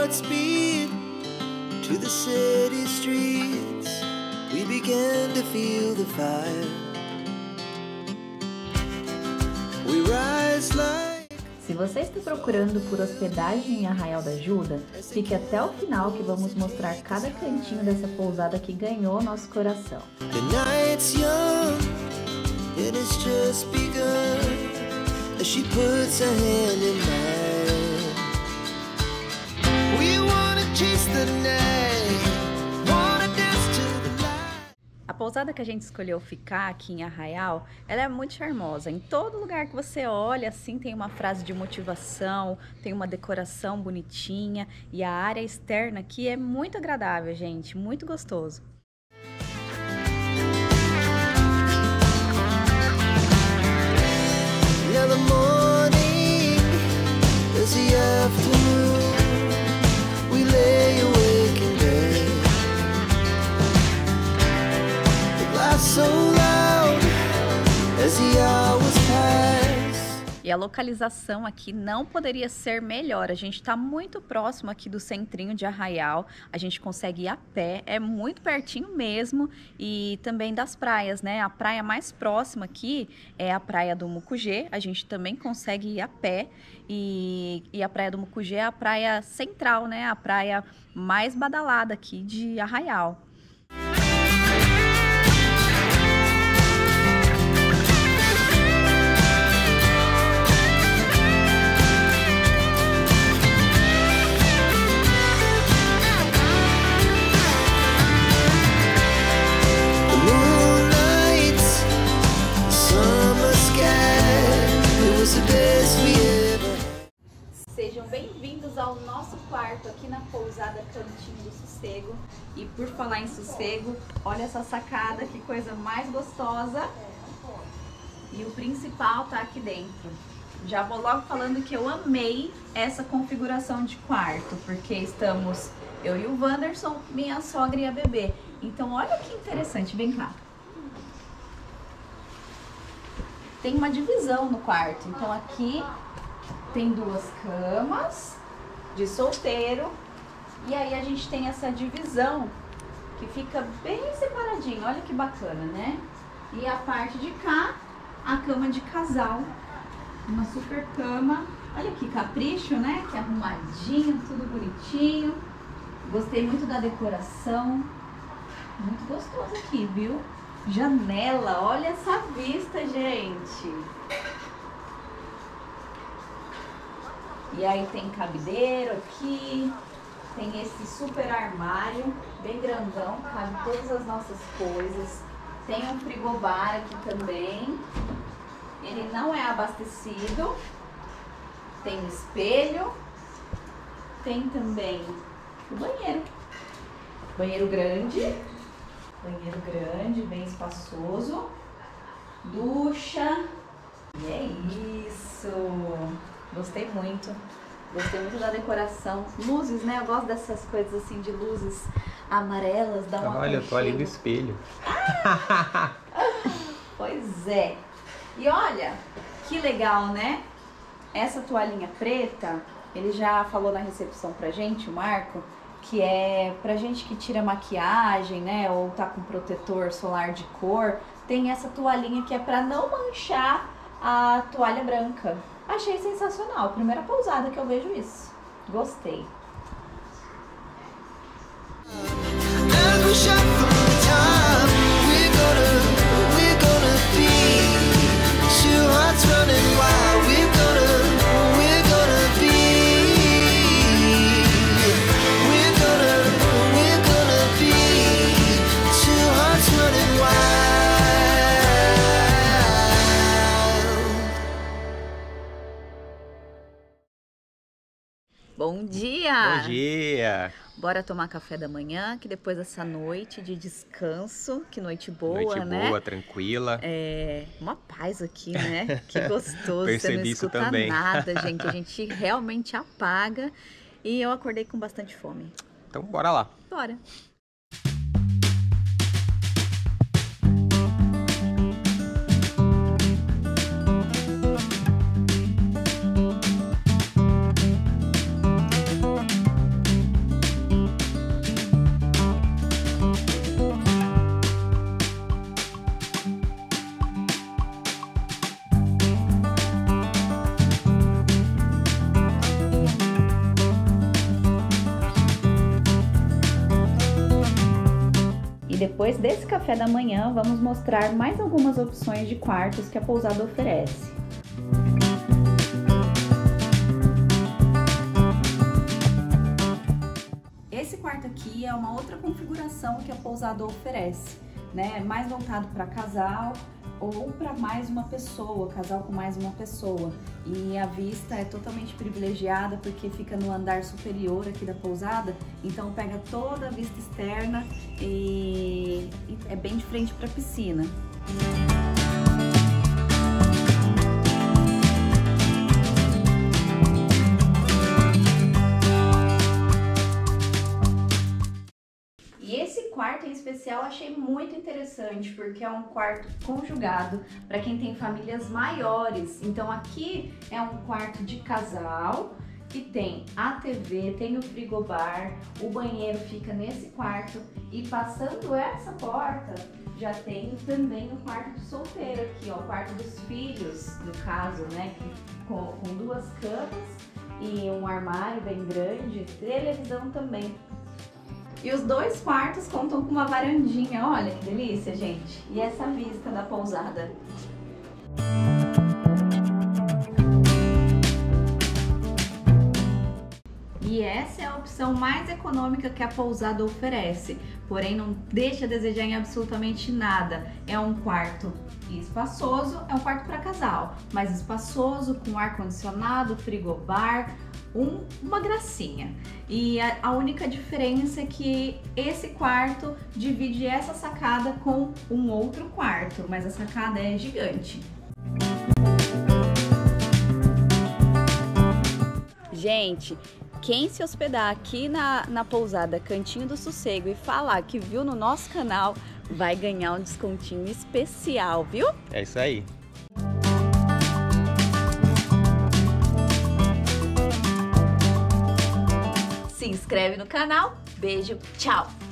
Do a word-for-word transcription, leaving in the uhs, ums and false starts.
Godspeed to the city streets. We began to feel the fire. We rise like... Se você está procurando por hospedagem em Arraial da Ajuda, fique até o final que vamos mostrar cada cantinho dessa pousada que ganhou nosso coração. The night's young, it has just begun, as she puts her hand in mine. We wanna chase the night, wanna dance to the light. A pousada que a gente escolheu ficar aqui em Arraial, ela é muito charmosa. Em todo lugar que você olha, assim, tem uma frase de motivação, tem uma decoração bonitinha e a área externa aqui é muito agradável, gente, muito gostoso. Now the morning is the afternoon. We lay awake in bed. It laughs so loud as the hours pass. E a localização aqui não poderia ser melhor. A gente está muito próximo aqui do centrinho de Arraial. A gente consegue ir a pé, é muito pertinho mesmo. E também das praias, né? A praia mais próxima aqui é a praia do Mucugê. A gente também consegue ir a pé. E, e a praia do Mucugê é a praia central, né? A praia mais badalada aqui de Arraial. Sejam bem-vindos ao nosso quarto aqui na pousada Cantinho do Sossego. E por falar em sossego, olha essa sacada, que coisa mais gostosa. E o principal tá aqui dentro. Já vou logo falando que eu amei essa configuração de quarto, porque estamos eu e o Wanderson, minha sogra e a bebê. Então olha que interessante, vem cá. Tem uma divisão no quarto, então aqui tem duas camas de solteiro e aí a gente tem essa divisão que fica bem separadinho, olha que bacana, né? E a parte de cá, a cama de casal, uma super cama, olha que capricho, né? Que arrumadinho, tudo bonitinho. Gostei muito da decoração, muito gostoso aqui, viu? Janela, olha essa vista, gente! E aí tem cabideiro aqui, tem esse super armário, bem grandão, cabe todas as nossas coisas. Tem um frigobar aqui também, ele não é abastecido. Tem um espelho, tem também o banheiro. Banheiro grande, banheiro grande, bem espaçoso. Ducha, e é isso! Gostei muito, gostei muito da decoração. Luzes, né? Eu gosto dessas coisas assim de luzes amarelas, dá uma Olha, eu tô ali no espelho. Ah! Pois é. E olha, que legal, né? Essa toalhinha preta, ele já falou na recepção pra gente, o Marco, que é pra gente que tira maquiagem, né? Ou tá com protetor solar de cor, tem essa toalhinha que é pra não manchar a toalha branca. Achei sensacional, primeira pousada que eu vejo isso. Gostei. Bom dia! Bom dia! Bora tomar café da manhã, que depois dessa noite de descanso, que noite boa, noite né? boa, tranquila. É uma paz aqui, né? Que gostoso, Percebi você não isso escuta também. nada, gente. A gente realmente apaga. E eu acordei com bastante fome. Então bora lá. Bora! depois desse café da manhã, vamos mostrar mais algumas opções de quartos que a pousada oferece. Esse quarto aqui é uma outra configuração que a pousada oferece, né? Mais voltado para casal ou para mais uma pessoa, casal com mais uma pessoa. E a vista é totalmente privilegiada porque fica no andar superior aqui da pousada, então pega toda a vista externa e, e é bem de frente para a piscina. Quarto em especial achei muito interessante porque é um quarto conjugado para quem tem famílias maiores. Então aqui é um quarto de casal que tem a T V, tem o frigobar, o banheiro fica nesse quarto e passando essa porta já tem também o quarto do solteiro aqui, ó, o quarto dos filhos, no caso, né, com, com duas camas e um armário bem grande, televisão também. E os dois quartos contam com uma varandinha, olha que delícia, gente! E essa vista da pousada. E essa é a opção mais econômica que a pousada oferece, porém não deixa a desejar em absolutamente nada. É um quarto espaçoso, é um quarto para casal, mas espaçoso, com ar-condicionado, frigobar, Um, uma gracinha. E a, a única diferença é que esse quarto divide essa sacada com um outro quarto, mas a sacada é gigante. Gente, quem se hospedar aqui na, na pousada Cantinho do Sossego e falar que viu no nosso canal, vai ganhar um descontinho especial, viu? É isso aí. Se inscreve no canal. Beijo, tchau!